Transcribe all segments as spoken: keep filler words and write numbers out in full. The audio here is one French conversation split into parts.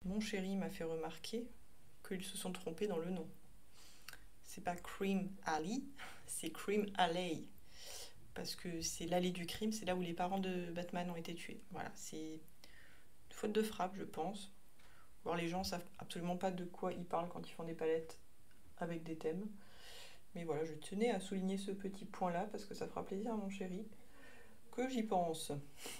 Mon chéri m'a fait remarquer qu'ils se sont trompés dans le nom. C'est pas Crime Alley, c'est Crime Alley. Parce que c'est l'allée du crime, c'est là où les parents de Batman ont été tués. Voilà, c'est une faute de frappe, je pense. Alors les gens savent absolument pas de quoi ils parlent quand ils font des palettes avec des thèmes. Mais voilà, je tenais à souligner ce petit point-là parce que ça fera plaisir à mon chéri que j'y pense.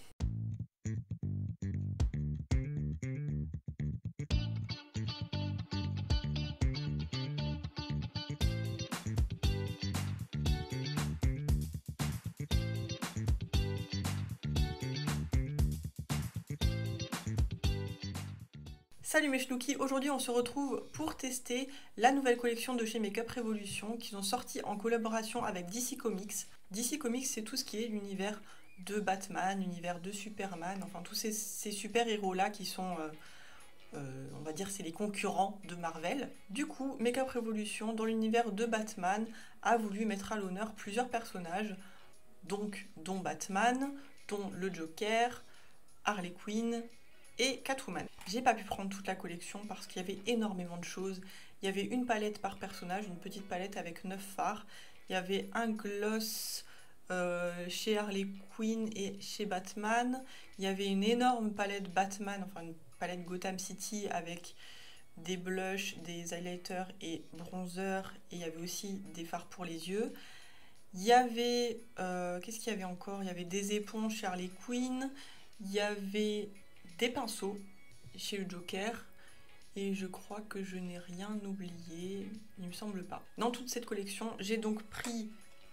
Salut mes chnouki, aujourd'hui on se retrouve pour tester la nouvelle collection de chez Makeup Revolution qu'ils ont sorti en collaboration avec D C Comics. D C Comics, c'est tout ce qui est l'univers de Batman, l'univers de Superman, enfin tous ces, ces super-héros là qui sont, euh, euh, on va dire, c'est les concurrents de Marvel. Du coup, Makeup Revolution, dans l'univers de Batman, a voulu mettre à l'honneur plusieurs personnages, donc dont Batman, dont le Joker, Harley Quinn et Catwoman. J'ai pas pu prendre toute la collection parce qu'il y avait énormément de choses. Il y avait une palette par personnage, une petite palette avec neuf fards. Il y avait un gloss euh, chez Harley Quinn et chez Batman. Il y avait une énorme palette Batman, enfin une palette Gotham City avec des blushs, des highlighters et bronzers. Et il y avait aussi des fards pour les yeux. Il y avait... Euh, qu'est-ce qu'il y avait encore? Il y avait des éponges chez Harley Quinn. Il y avait des pinceaux chez le Joker et je crois que je n'ai rien oublié, il me semble pas. Dans toute cette collection, j'ai donc pris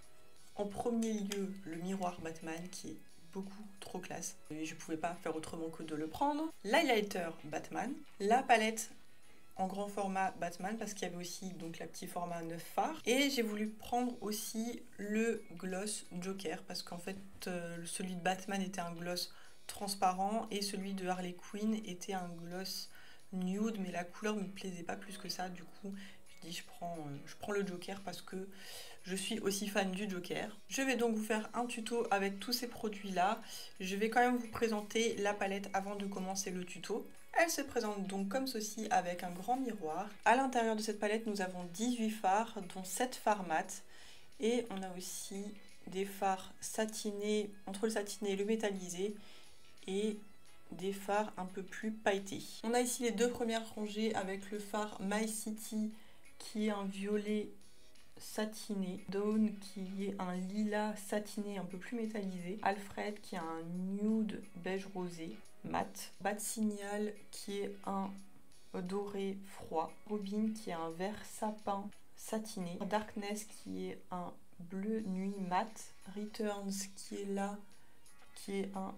en premier lieu le miroir Batman qui est beaucoup trop classe et je pouvais pas faire autrement que de le prendre. L'highlighter Batman, la palette en grand format Batman parce qu'il y avait aussi donc la petite format neuf fards et j'ai voulu prendre aussi le gloss Joker parce qu'en fait euh, celui de Batman était un gloss transparent et celui de Harley Quinn était un gloss nude mais la couleur me plaisait pas plus que ça, du coup je dis je prends, euh, je prends le Joker parce que je suis aussi fan du Joker. Je vais donc vous faire un tuto avec tous ces produits là. Je vais quand même vous présenter la palette avant de commencer le tuto. Elle se présente donc comme ceci avec un grand miroir. À l'intérieur de cette palette nous avons dix-huit fards dont sept fards mat et on a aussi des fards satinés, entre le satiné et le métallisé et des fards un peu plus pailletés. On a ici les deux premières rangées avec le fard My City qui est un violet satiné, Dawn qui est un lilas satiné un peu plus métallisé, Alfred qui est un nude beige rosé mat, Bat Signal qui est un doré froid, Robin qui est un vert sapin satiné, Darkness qui est un bleu nuit mat, Returns qui est là, qui est un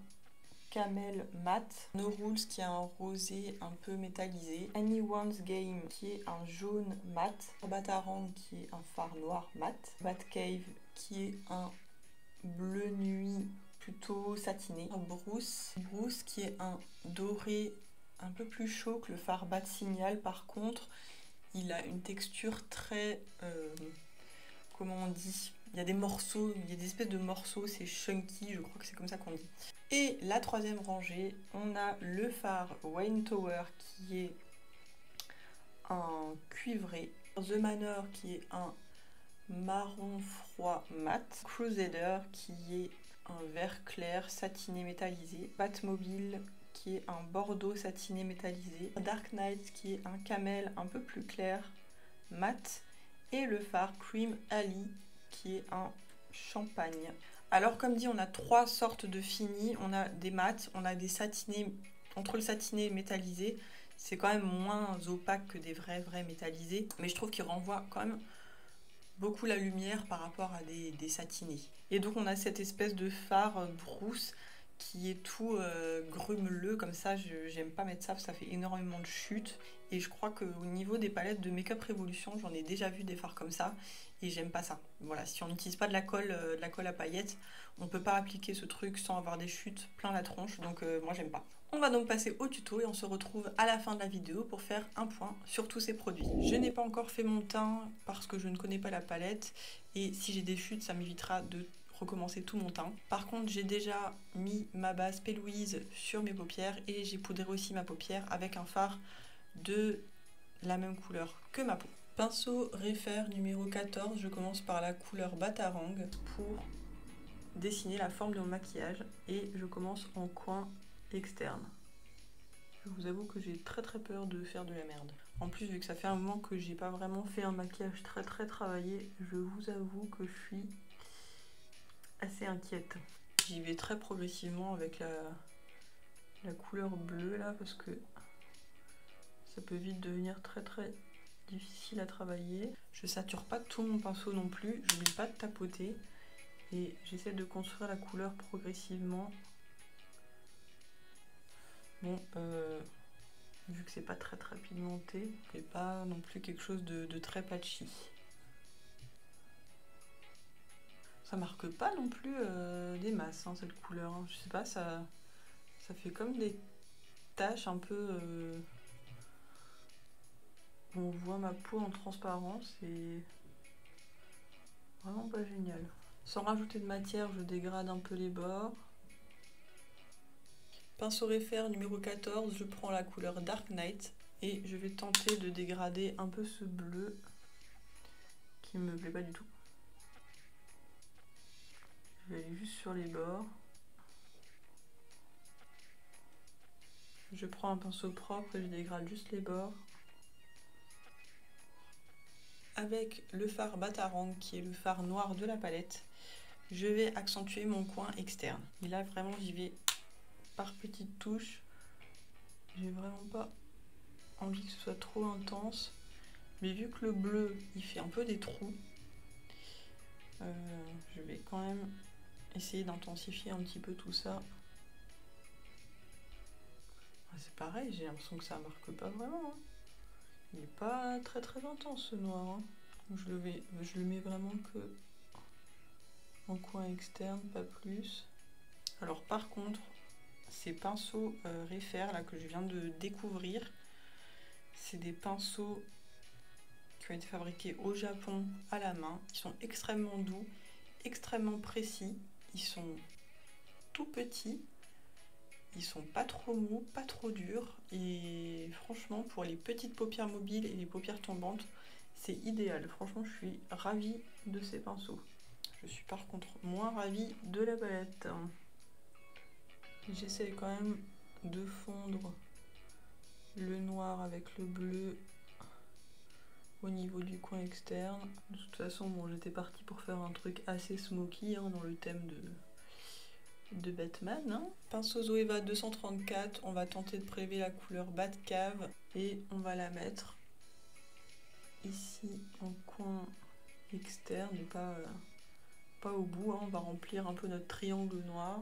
camel mat, No Rules qui est un rosé un peu métallisé, Anyone's Game qui est un jaune mat, Batarang qui est un fard noir mat, Batcave qui est un bleu nuit plutôt satiné, Bruce, Bruce qui est un doré un peu plus chaud que le fard Bat Signal, par contre il a une texture très... Euh, comment on dit, il y a des morceaux, il y a des espèces de morceaux, c'est chunky, je crois que c'est comme ça qu'on dit. Et la troisième rangée, on a le fard Wayne Tower qui est un cuivré, The Manor qui est un marron froid mat, Crusader qui est un vert clair satiné métallisé, Batmobile qui est un bordeaux satiné métallisé, Dark Knight qui est un camel un peu plus clair mat, et le fard Cream Alley qui est un champagne. Alors comme dit, on a trois sortes de finis, on a des mats, on a des satinés, entre le satiné et métallisé, c'est quand même moins opaque que des vrais vrais métallisés, mais je trouve qu'ils renvoient quand même beaucoup la lumière par rapport à des, des satinés. Et donc on a cette espèce de fard Bruce qui est tout euh, grumeleux comme ça, j'aime pas mettre ça, ça fait énormément de chute. Et je crois qu'au niveau des palettes de Makeup Revolution, j'en ai déjà vu des fards comme ça et j'aime pas ça. Voilà, si on n'utilise pas de la colle, euh, de la colle à paillettes, on peut pas appliquer ce truc sans avoir des chutes plein la tronche, donc euh, moi j'aime pas. On va donc passer au tuto et on se retrouve à la fin de la vidéo pour faire un point sur tous ces produits. Je n'ai pas encore fait mon teint parce que je ne connais pas la palette et si j'ai des chutes, ça m'évitera de recommencer tout mon teint. Par contre, j'ai déjà mis ma base P. Louise sur mes paupières et j'ai poudré aussi ma paupière avec un fard de la même couleur que ma peau. Pinceau Refair numéro quatorze, je commence par la couleur Batarang pour dessiner la forme de mon maquillage et je commence en coin externe. Je vous avoue que j'ai très très peur de faire de la merde. En plus, vu que ça fait un moment que j'ai pas vraiment fait un maquillage très très travaillé, je vous avoue que je suis assez inquiète. J'y vais très progressivement avec la, la couleur bleue là parce que ça peut vite devenir très très difficile à travailler. Je sature pas tout mon pinceau non plus, j'oublie pas de tapoter et j'essaie de construire la couleur progressivement. Bon, euh, vu que c'est pas très très pigmenté, et pas non plus quelque chose de, de très patchy. Ça marque pas non plus euh, des masses, hein, cette couleur. Hein. Je sais pas, ça, ça fait comme des taches un peu... Euh, on voit ma peau en transparence et vraiment pas génial. Sans rajouter de matière, je dégrade un peu les bords. Pinceau Refair numéro quatorze, je prends la couleur Dark Night et je vais tenter de dégrader un peu ce bleu qui me plaît pas du tout. Je vais aller juste sur les bords. Je prends un pinceau propre et je dégrade juste les bords. Avec le fard Batarang, qui est le fard noir de la palette, je vais accentuer mon coin externe. Et là, vraiment, j'y vais par petites touches. J'ai vraiment pas envie que ce soit trop intense. Mais vu que le bleu, il fait un peu des trous, euh, je vais quand même essayer d'intensifier un petit peu tout ça. C'est pareil, j'ai l'impression que ça marque pas vraiment. Hein. Il n'est pas très très intense ce noir. Hein. Je, le vais, je le mets vraiment que en coin externe, pas plus. Alors par contre, ces pinceaux euh, Refair là que je viens de découvrir, c'est des pinceaux qui ont été fabriqués au Japon à la main. Ils sont extrêmement doux, extrêmement précis. Ils sont tout petits. Ils sont pas trop mous, pas trop durs. Et franchement, pour les petites paupières mobiles et les paupières tombantes, c'est idéal. Franchement, je suis ravie de ces pinceaux. Je suis par contre moins ravie de la palette. J'essaie quand même de fondre le noir avec le bleu au niveau du coin externe. De toute façon, bon, j'étais partie pour faire un truc assez smoky hein, dans le thème de, de Batman. Hein. Pinceau Zoeva deux cent trente-quatre, on va tenter de prélever la couleur Batcave et on va la mettre ici en coin externe et pas, euh, pas au bout. Hein. On va remplir un peu notre triangle noir.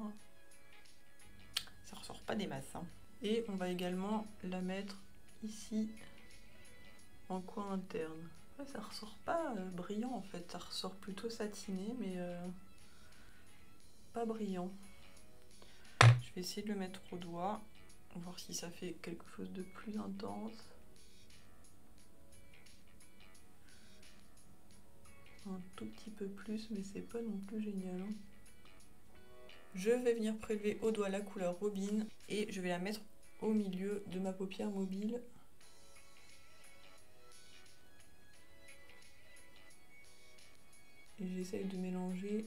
Ça ressort pas des masses. Hein. Et on va également la mettre ici en coin interne. Ouais, ça ressort pas euh, brillant en fait, ça ressort plutôt satiné mais euh, pas brillant. Je vais essayer de le mettre au doigt, voir si ça fait quelque chose de plus intense. Un tout petit peu plus mais c'est pas non plus génial. Hein. Je vais venir prélever au doigt la couleur Robin et je vais la mettre au milieu de ma paupière mobile. Et j'essaye de mélanger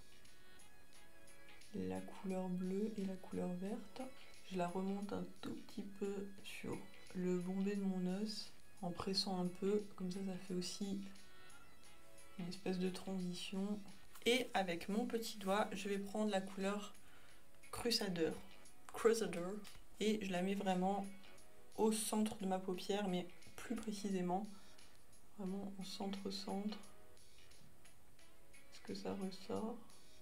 la couleur bleue et la couleur verte. Je la remonte un tout petit peu sur le bombé de mon os en pressant un peu, comme ça ça fait aussi une espèce de transition. Et avec mon petit doigt, je vais prendre la couleur Crusader, Crusader et je la mets vraiment au centre de ma paupière, mais plus précisément, vraiment au centre-centre. Est-ce que ça ressort?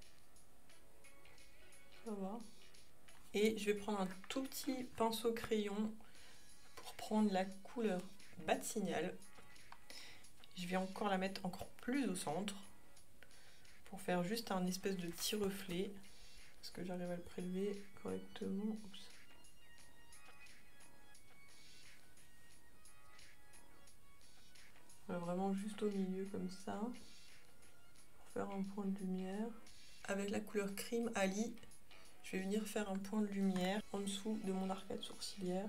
Ça va. Et je vais prendre un tout petit pinceau crayon pour prendre la couleur Bat Signal. Je vais encore la mettre encore plus au centre pour faire juste un espèce de petit reflet. Est-ce que j'arrive à le prélever correctement? Oups. Voilà, vraiment juste au milieu comme ça pour faire un point de lumière. Avec la couleur Cream Ali, je vais venir faire un point de lumière en dessous de mon arcade sourcilière.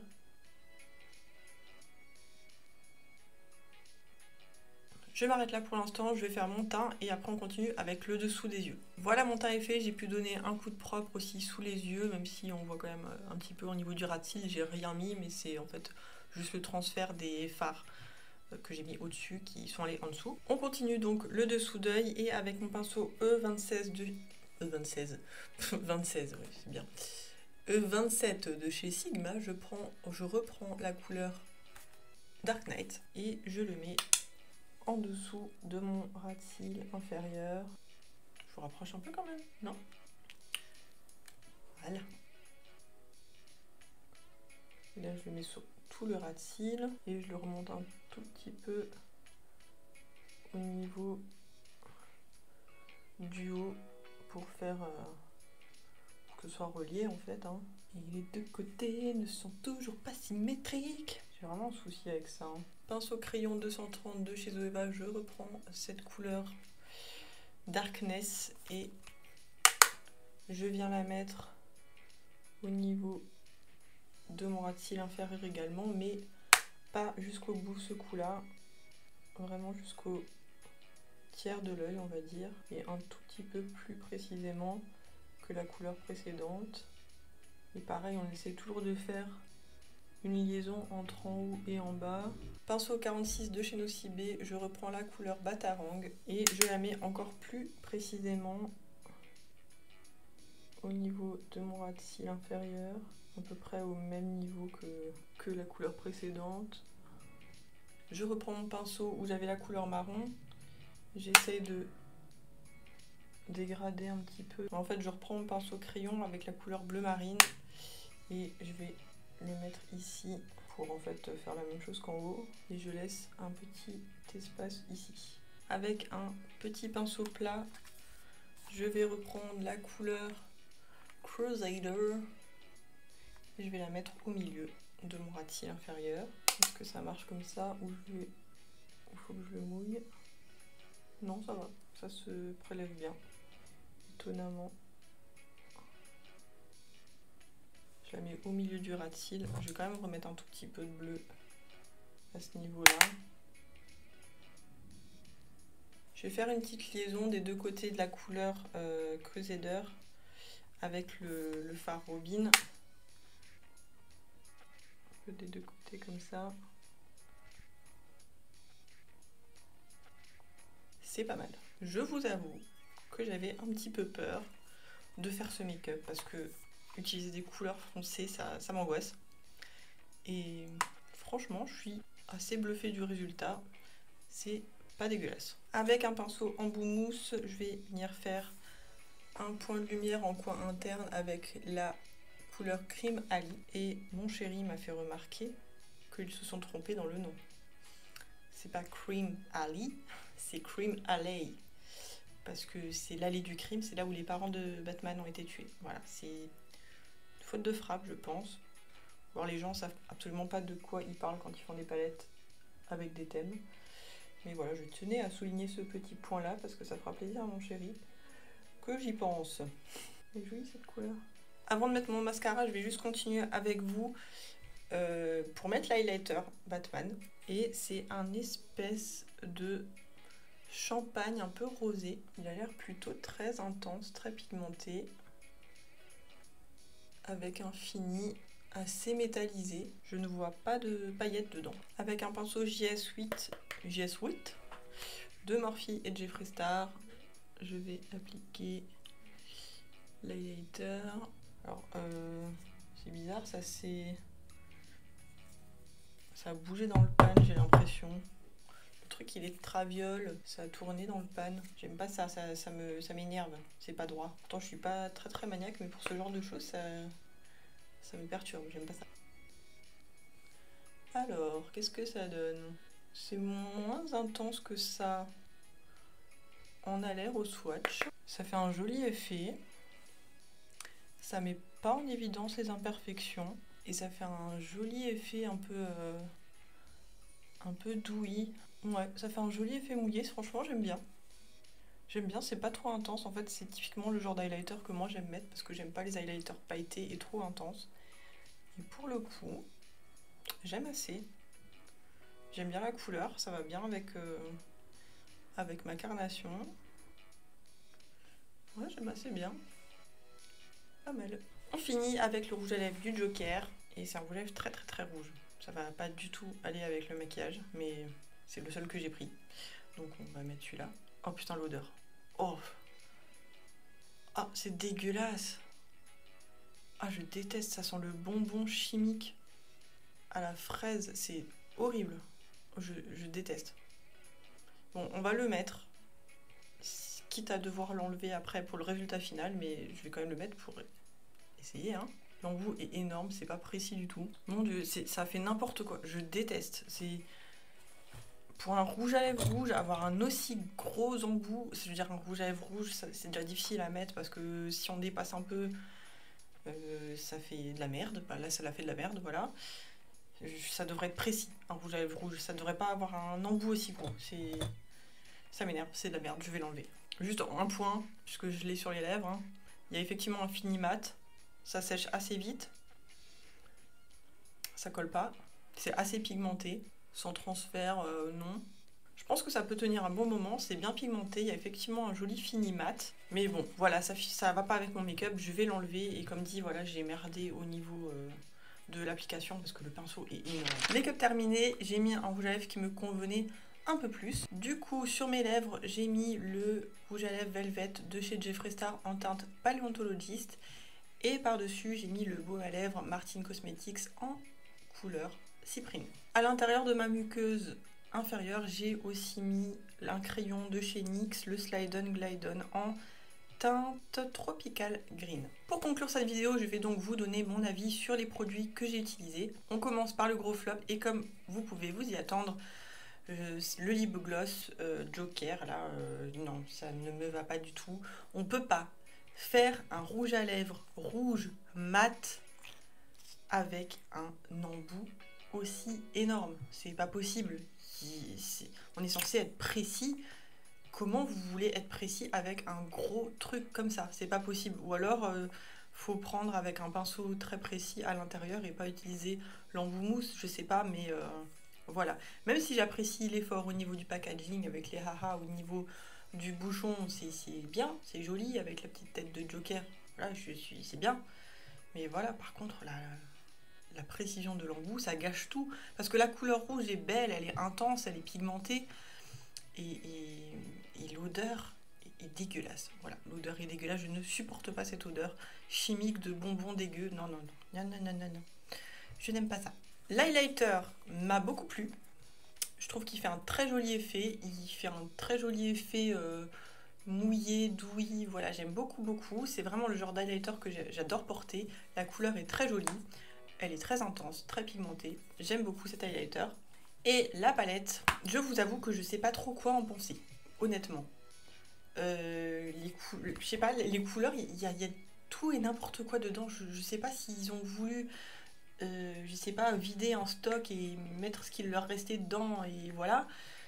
Je m'arrête là pour l'instant, je vais faire mon teint et après on continue avec le dessous des yeux. Voilà, mon teint est fait, j'ai pu donner un coup de propre aussi sous les yeux, même si on voit quand même un petit peu au niveau du ras de cils, j'ai rien mis, mais c'est en fait juste le transfert des fards que j'ai mis au-dessus qui sont allés en dessous. On continue donc le dessous d'œil et avec mon pinceau E vingt-seize de... E vingt-seize vingt-seize, oui, c'est bien. E vingt-sept de chez Sigma, je, prends, je reprends la couleur Dark Knight et je le mets en dessous de mon ras de cils inférieur. Je vous rapproche un peu quand même, non? Voilà. Et là, je le mets sur tout le ras de cils et je le remonte un tout petit peu au niveau du haut pour faire euh, pour que ce soit relié en fait. Hein. Et les deux côtés ne sont toujours pas symétriques. J'ai vraiment un souci avec ça. Hein. Pinceau crayon deux cent trente de chez Zoeva, je reprends cette couleur Darkness et je viens la mettre au niveau de mon ras de cils inférieur également, mais pas jusqu'au bout ce coup-là, vraiment jusqu'au tiers de l'œil on va dire, et un tout petit peu plus précisément que la couleur précédente. Et pareil, on essaie toujours de faire une liaison entre en haut et en bas. Pinceau quarante-six de chez Nocibé, je reprends la couleur Batarang et je la mets encore plus précisément au niveau de mon ras de cils inférieur, à peu près au même niveau que, que la couleur précédente. Je reprends mon pinceau où j'avais la couleur marron, j'essaye de dégrader un petit peu. En fait, je reprends mon pinceau crayon avec la couleur bleu marine et je vais le mettre ici pour en fait faire la même chose qu'en haut et je laisse un petit espace ici. Avec un petit pinceau plat, je vais reprendre la couleur Crusader et je vais la mettre au milieu de mon ras de cils inférieur. Est-ce que ça marche comme ça ou je vais... il faut que je le mouille? Non, ça va, ça se prélève bien, étonnamment. Je la mets au milieu du ras de cils. Je vais quand même remettre un tout petit peu de bleu à ce niveau-là. Je vais faire une petite liaison des deux côtés de la couleur euh, Crusader avec le, le fard Robin. Des deux côtés comme ça. C'est pas mal. Je vous avoue que j'avais un petit peu peur de faire ce make-up parce que utiliser des couleurs foncées, ça, ça m'angoisse. Et franchement, je suis assez bluffée du résultat. C'est pas dégueulasse. Avec un pinceau en bout mousse, je vais venir faire un point de lumière en coin interne avec la couleur Cream Ali. Et mon chéri m'a fait remarquer qu'ils se sont trompés dans le nom. C'est pas Cream Ali, c'est Cream Alley. Parce que c'est l'allée du crime, c'est là où les parents de Batman ont été tués. Voilà, c'est une faute de frappe, je pense. Alors les gens savent absolument pas de quoi ils parlent quand ils font des palettes avec des thèmes. Mais voilà, je tenais à souligner ce petit point-là parce que ça fera plaisir à mon chéri que j'y pense. Elle est jolie cette couleur. Avant de mettre mon mascara, je vais juste continuer avec vous euh, pour mettre l'highlighter Batman. Et c'est un espèce de champagne un peu rosé. Il a l'air plutôt très intense, très pigmenté. Avec un fini assez métallisé. Je ne vois pas de paillettes dedans. Avec un pinceau J S huit, J S huit de Morphe et Jeffree Star, je vais appliquer l'highlighter. Alors, euh, c'est bizarre, ça s'est... ça a bougé dans le pan, j'ai l'impression. Le truc, il est traviole, ça a tourné dans le pan. J'aime pas ça, ça, ça me, ça m'énerve. C'est pas droit. Pourtant, je suis pas très très maniaque, mais pour ce genre de choses, ça, ça me perturbe. J'aime pas ça. Alors, qu'est-ce que ça donne? C'est moins intense que ça en a l'air au swatch. Ça fait un joli effet. Ça met pas en évidence les imperfections. Et ça fait un joli effet un peu... Euh, un peu douilly. Ouais, ça fait un joli effet mouillé. Franchement, j'aime bien. J'aime bien, c'est pas trop intense. En fait, c'est typiquement le genre d'highlighter que moi j'aime mettre parce que j'aime pas les highlighters pailletés et trop intenses. Et pour le coup, j'aime assez. J'aime bien la couleur, ça va bien avec, euh, avec ma carnation. Ouais, j'aime assez bien. Pas mal. On finit avec le rouge à lèvres du Joker. Et c'est un rouge à lèvres très très très rouge. Ça va pas du tout aller avec le maquillage, mais c'est le seul que j'ai pris. Donc on va mettre celui-là. Oh putain, l'odeur. Oh. Ah, c'est dégueulasse. Ah, je déteste, ça sent le bonbon chimique à la fraise. C'est horrible. Je, je déteste. Bon, on va le mettre. Quitte à devoir l'enlever après pour le résultat final, mais je vais quand même le mettre pour essayer, hein. L'embout est énorme, c'est pas précis du tout. Mon dieu, ça fait n'importe quoi. Je déteste. C'est pour un rouge à lèvres rouge, avoir un aussi gros embout, je veux dire un rouge à lèvres rouge, c'est déjà difficile à mettre parce que si on dépasse un peu, euh, ça fait de la merde. Bah, là, ça l'a fait de la merde, voilà. Ça devrait être précis, un rouge à lèvres rouge. Ça devrait pas avoir un embout aussi gros. C'est, ça m'énerve, c'est de la merde. Je vais l'enlever. Juste un point, puisque je l'ai sur les lèvres. Hein. Il y a effectivement un fini mat. Ça sèche assez vite. Ça colle pas. C'est assez pigmenté. Sans transfert, euh, non. Je pense que ça peut tenir un bon moment. C'est bien pigmenté. Il y a effectivement un joli fini mat. Mais bon, voilà, ça, ça va pas avec mon make-up. Je vais l'enlever. Et comme dit, voilà, j'ai merdé au niveau euh, de l'application parce que le pinceau est énorme. Make-up terminé. J'ai mis un rouge à lèvres qui me convenait un peu plus. Du coup, sur mes lèvres, j'ai mis le rouge à lèvres Velvet de chez Jeffree Star en teinte Paleontologist. Et par-dessus, j'ai mis le baume à lèvres Martin Cosmetics en couleur cyprine. À l'intérieur de ma muqueuse inférieure, j'ai aussi mis un crayon de chez N Y X, le Slide On Glide On en teinte Tropical Green. Pour conclure cette vidéo, je vais donc vous donner mon avis sur les produits que j'ai utilisés. On commence par le gros flop et comme vous pouvez vous y attendre, euh, le lip gloss euh, Joker, là, euh, non, ça ne me va pas du tout. On peut pas faire un rouge à lèvres rouge mat avec un embout aussi énorme. C'est pas possible. C'est... On est censé être précis. Comment vous voulez être précis avec un gros truc comme ça? C'est pas possible. Ou alors, euh, faut prendre avec un pinceau très précis à l'intérieur et pas utiliser l'embout mousse, je sais pas, mais euh, voilà. Même si j'apprécie l'effort au niveau du packaging avec les haha, au niveau du bouchon, c'est bien, c'est joli avec la petite tête de Joker. Voilà, je suis, c'est bien. Mais voilà, par contre, la, la précision de l'embout, ça gâche tout. Parce que la couleur rouge est belle, elle est intense, elle est pigmentée. Et, et, et l'odeur est dégueulasse. Voilà, l'odeur est dégueulasse. Je ne supporte pas cette odeur chimique de bonbons dégueux. Non, non, non, non, non, non, non, non. Je n'aime pas ça. L'highlighter m'a beaucoup plu. Je trouve qu'il fait un très joli effet. Il fait un très joli effet euh, mouillé, douillet. Voilà, j'aime beaucoup, beaucoup. C'est vraiment le genre d'highlighter que j'adore porter. La couleur est très jolie. Elle est très intense, très pigmentée. J'aime beaucoup cet highlighter. Et la palette, je vous avoue que je sais pas trop quoi en penser, honnêtement. Euh, les cou je sais pas, les couleurs, il y, y a tout et n'importe quoi dedans. Je, je sais pas s'ils ont voulu, euh, je sais pas, vider un stock et mettre ce qu'il leur restait dedans et voilà.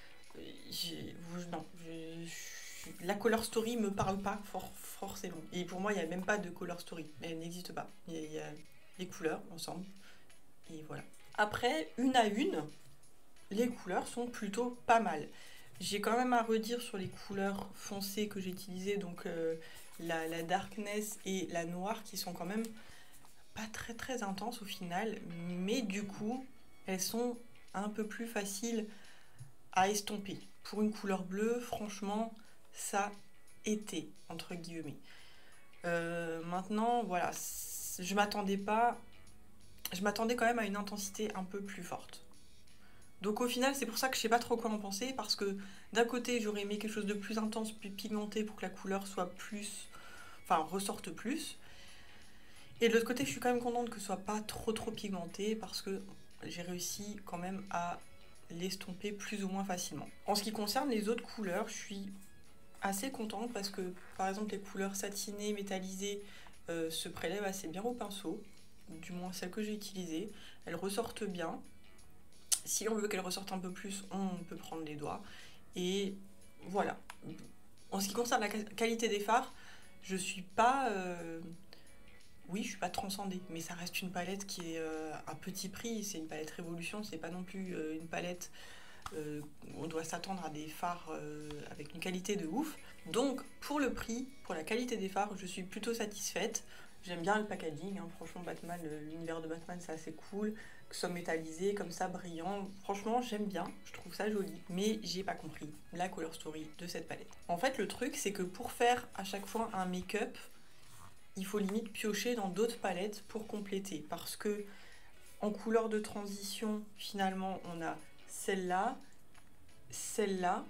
Non, je, je, la color story me parle pas for, forcément. Et pour moi, il n'y a même pas de color story. Elle n'existe pas. Il y, y a les couleurs ensemble. Et voilà. Après, une à une, les couleurs sont plutôt pas mal. J'ai quand même à redire sur les couleurs foncées que j'ai utilisées, donc euh, la, la darkness et la noire qui sont quand même pas très très intenses au final, mais du coup elles sont un peu plus faciles à estomper. Pour une couleur bleue, franchement, ça était, entre guillemets. Euh, maintenant, voilà, je m'attendais pas, je m'attendais quand même à une intensité un peu plus forte. Donc au final, c'est pour ça que je sais pas trop quoi en penser, parce que d'un côté, j'aurais aimé quelque chose de plus intense, plus pigmenté, pour que la couleur soit plus... Enfin, ressorte plus. Et de l'autre côté, je suis quand même contente que ce soit pas trop trop pigmenté, parce que j'ai réussi quand même à l'estomper plus ou moins facilement. En ce qui concerne les autres couleurs, je suis assez contente, parce que, par exemple, les couleurs satinées, métallisées, euh, se prélèvent assez bien au pinceau, du moins celles que j'ai utilisées. Elles ressortent bien. Si on veut qu'elle ressorte un peu plus, on peut prendre les doigts. Et voilà. En ce qui concerne la qualité des fards, je suis pas... Euh... Oui, je suis pas transcendée, mais ça reste une palette qui est euh, à petit prix. C'est une palette Révolution, c'est pas non plus euh, une palette euh, où on doit s'attendre à des fards euh, avec une qualité de ouf. Donc, pour le prix, pour la qualité des fards, je suis plutôt satisfaite. J'aime bien le packaging, hein. Franchement, Batman, l'univers de Batman, c'est assez cool. Que ce soit métallisé, comme ça, brillant. Franchement, j'aime bien, je trouve ça joli. Mais j'ai pas compris la color story de cette palette. En fait, le truc, c'est que pour faire à chaque fois un make-up, il faut limite piocher dans d'autres palettes pour compléter. Parce que en couleur de transition, finalement, on a celle-là, celle-là.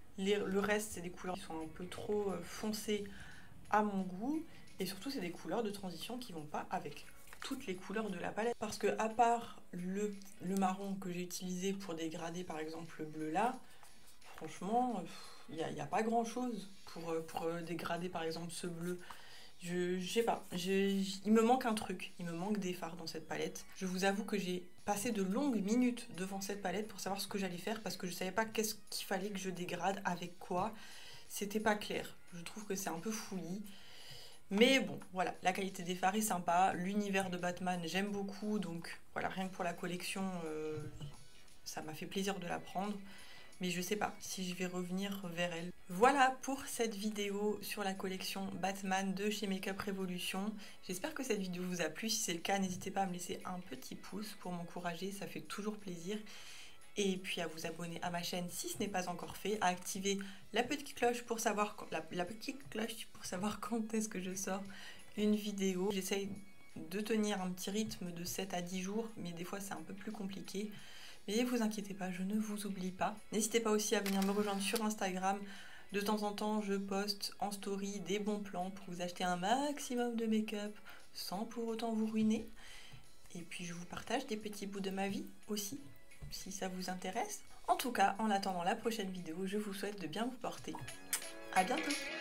Le reste, c'est des couleurs qui sont un peu trop foncées à mon goût. Et surtout, c'est des couleurs de transition qui vont pas avec toutes les couleurs de la palette. Parce que à part le, le marron que j'ai utilisé pour dégrader, par exemple, le bleu là, franchement, il n'y a, y a pas grand-chose pour, pour dégrader, par exemple, ce bleu. Je, je sais pas, je, il me manque un truc, il me manque des fards dans cette palette. Je vous avoue que j'ai passé de longues minutes devant cette palette pour savoir ce que j'allais faire parce que je savais pas qu'est-ce qu'il fallait que je dégrade, avec quoi. C'était pas clair, je trouve que c'est un peu fouillis. Mais bon, voilà, la qualité des fards est sympa, l'univers de Batman j'aime beaucoup, donc voilà, rien que pour la collection, euh, ça m'a fait plaisir de la prendre. Mais je sais pas si je vais revenir vers elle. Voilà pour cette vidéo sur la collection Batman de chez Makeup Revolution. J'espère que cette vidéo vous a plu. Si c'est le cas, n'hésitez pas à me laisser un petit pouce pour m'encourager, ça fait toujours plaisir. Et puis à vous abonner à ma chaîne si ce n'est pas encore fait, à activer la petite cloche pour savoir quand, la, la petite cloche pour savoir quand est-ce que je sors une vidéo. J'essaye de tenir un petit rythme de sept à dix jours, mais des fois c'est un peu plus compliqué. Mais ne vous inquiétez pas, je ne vous oublie pas. N'hésitez pas aussi à venir me rejoindre sur Instagram. De temps en temps, je poste en story des bons plans pour vous acheter un maximum de make-up sans pour autant vous ruiner. Et puis je vous partage des petits bouts de ma vie aussi, si ça vous intéresse. En tout cas, en attendant la prochaine vidéo, je vous souhaite de bien vous porter. À bientôt!